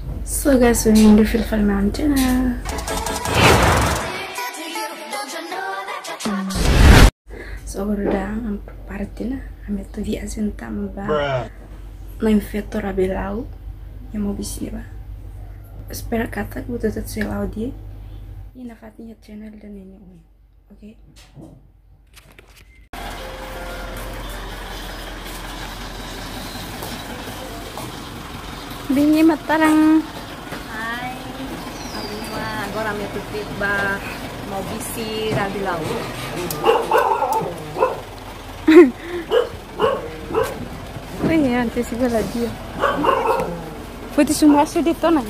So guys, we're in the Philippine Mountain. So udah parti na, kami tuh viasin tambah na infetor abelau yang mau bisnis ba. Espera kata gue tetap selau dia. Ini nafatnya channel dan ini oke. Bini matarang. Hai, agora me tutip ba mau bisi rabilau. Wih, antes igual a dia. Pwede sumaso dito na.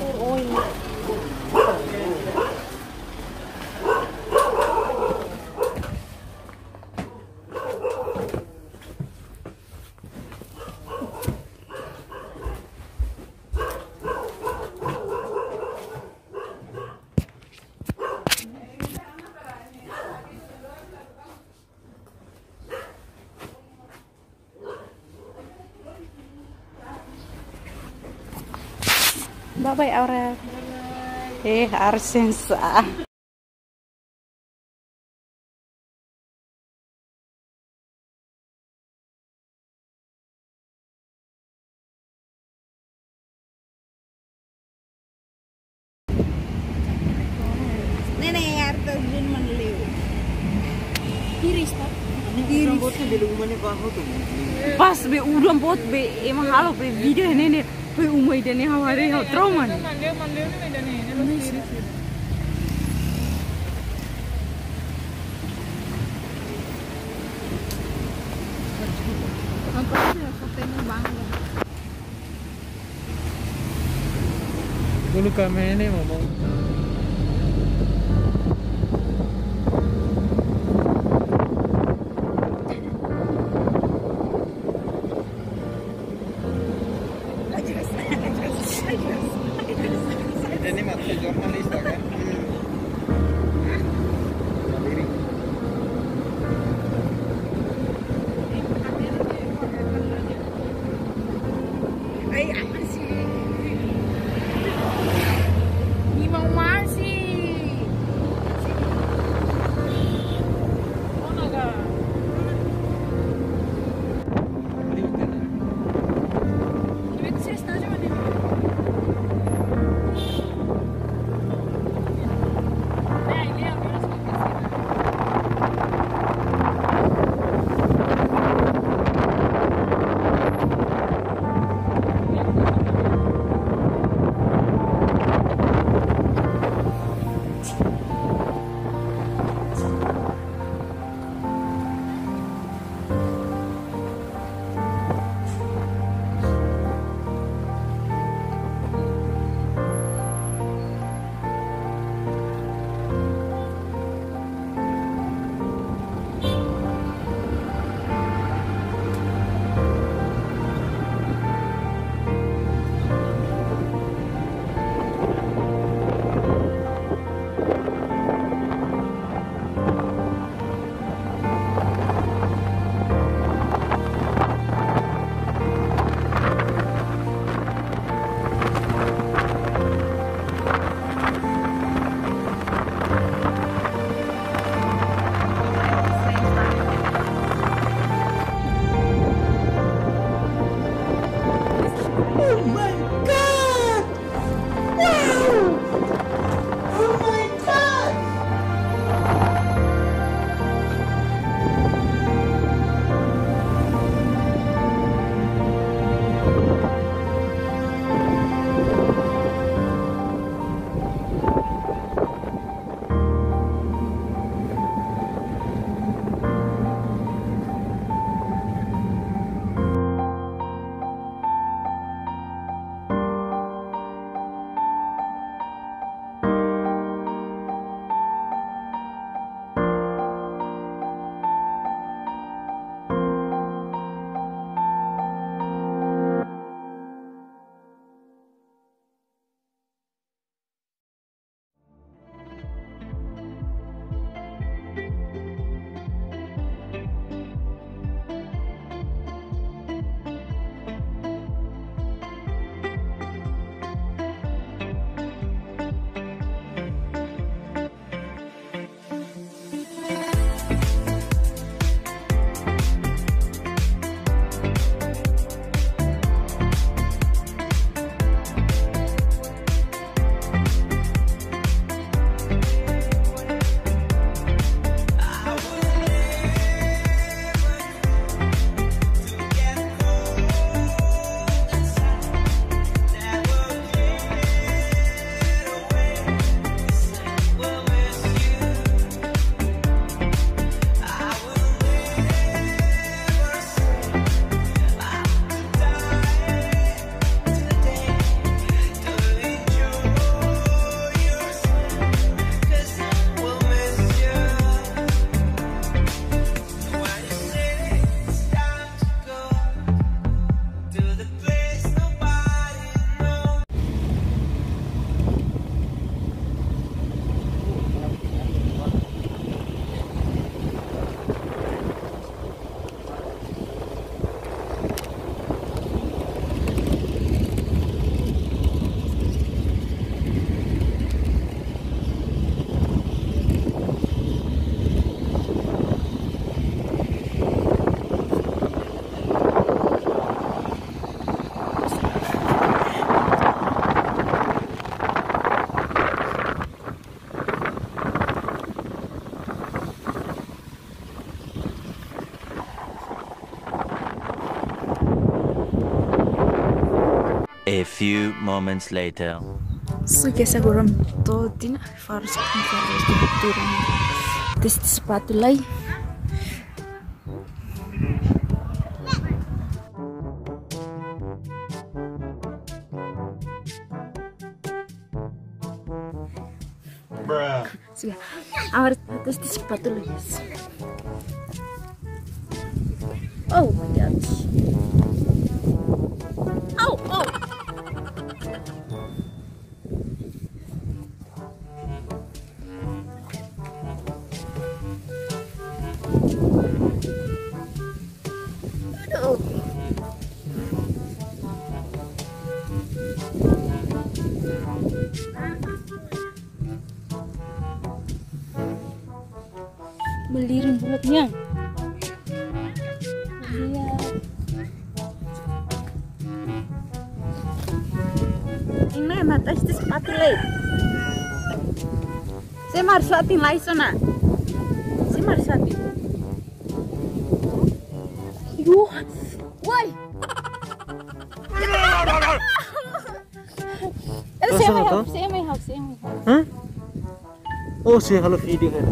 Bye-bye, Aurel. Arsensa. Nenek harta jin manliu. Iris, Pak. Pas be udam bot be emang halo be video nenek be umai dane hawari hau trauma nih. Mandeu ni dane. Dulu kami ini ngomong. Ini masih jurnalis kan? few moments later. Sudah segera totin harus turun tes sepatu lagi. Sudah, harus tes sepatu lagi. Oh my god. Oh, oh. Aduh. Meliring bulatnya. Ini mata itu sepatu lagi. Saya harus hati lagi sana. Saya harus hati. Yuh, woi. Saya mau. Hah? Oh, sih kalau video kan.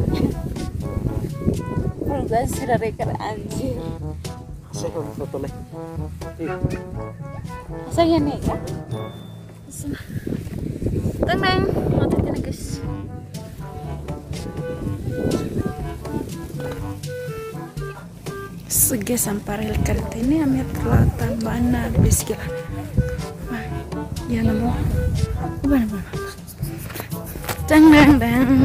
Enggak sudah rekor anjir. Saya kalau foto lagi. Saya nih ya. Tenang, mata kita guys. Sege sampai kereta ini amir terlatan mana biskila. Nah, ya namo. Mana. Dang.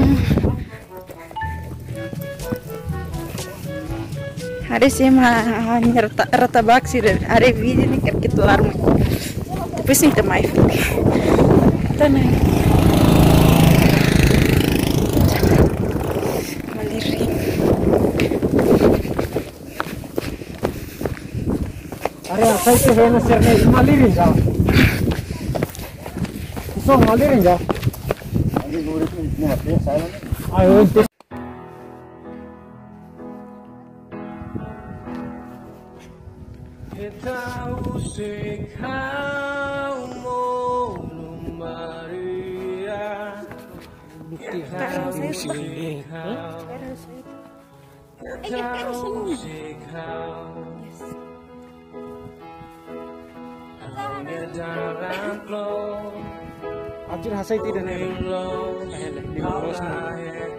Hari sih mah hanya rata baksi hari video nih kita larut. Tapi sih temai. Tenang. Meliring. Are saya sih hanya sernya malirin jauh. So malirin jauh. Ini murid ini apa saya? Ayo. Kita usik kau Maria. Kita usik kau. Anjir hasai tidak nih. Di bawah sana.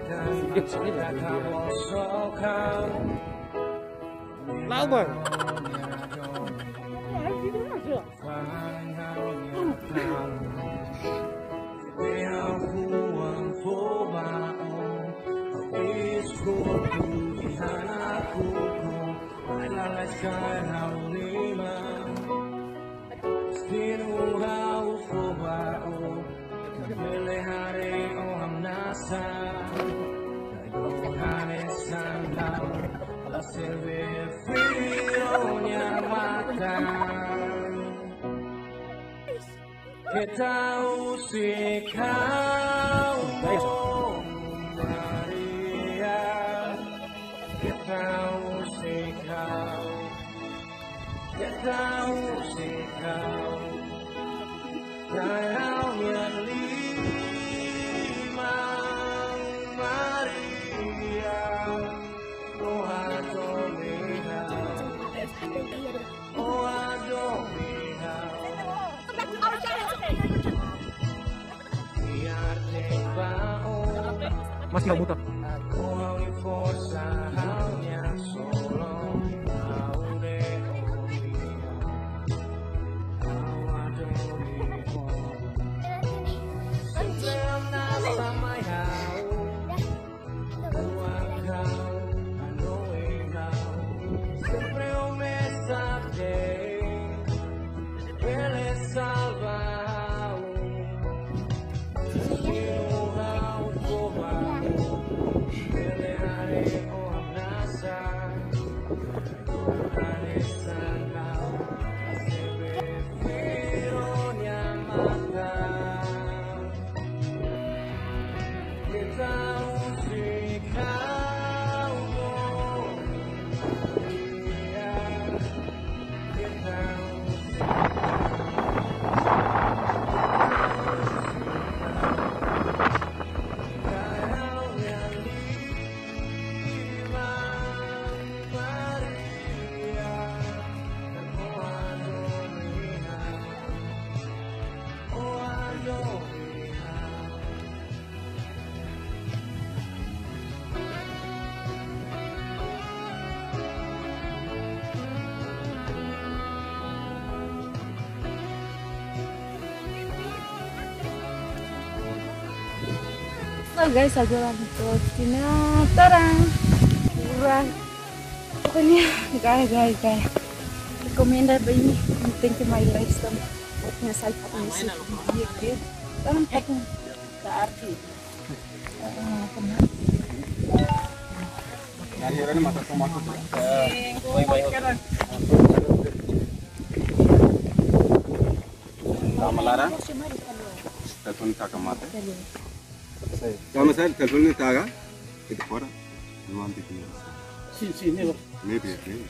Lau bang. Kita usik kau Maria. Kita usik kau. Kita usik kau. Kau yang lima Maria. Oh Adonia. Oh Adonia. Masih nggak buta. So guys, aku lagi ke Cina Tarang. Murah. Pokoknya gaya. Rekomendasi ini. Thank you my lifestyle. Buatnya saya musik dia ke. Tarang patung. Arti. Akhirnya mata tomato. Malara. Telepon kakak mata. Kamu saya teleponnya taga. Itu fora. Nuan di sini. Sini. Maybe.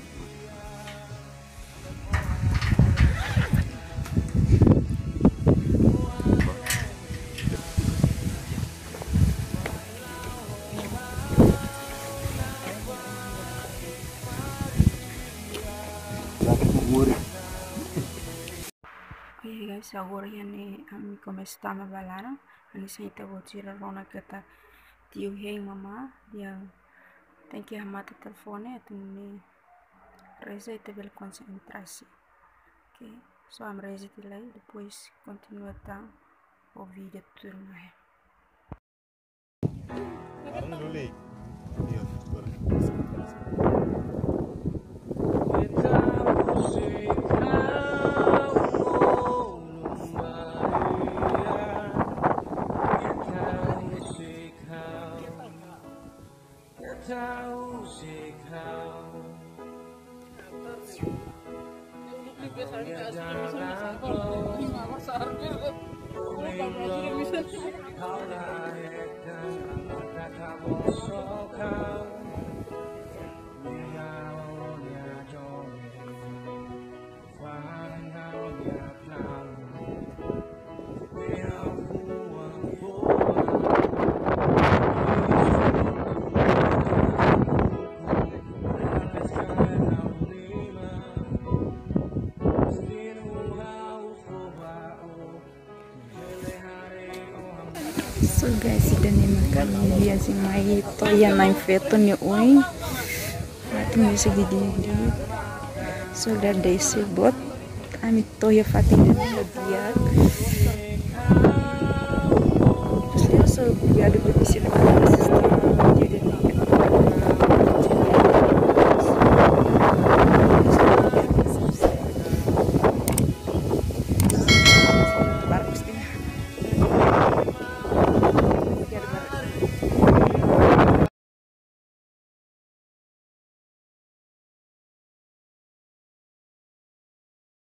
Oke guys, agora yani ami começamos a balar. Ani saita vou tirar rona kata tio rei mama dia tem que arrumar o telefone atau ni reza itu bel konsentrasi. Oke, so am reza tilai depois continua tang o vídeo tudo mais. Karena dulu. Iya, So guys, ida ni makan dia si mai to yang naik feto ni oi. Mati ni segede dia. So dah desi bot. Ami to ya fatin dia. So dia ada berbisik dengan sistem dia.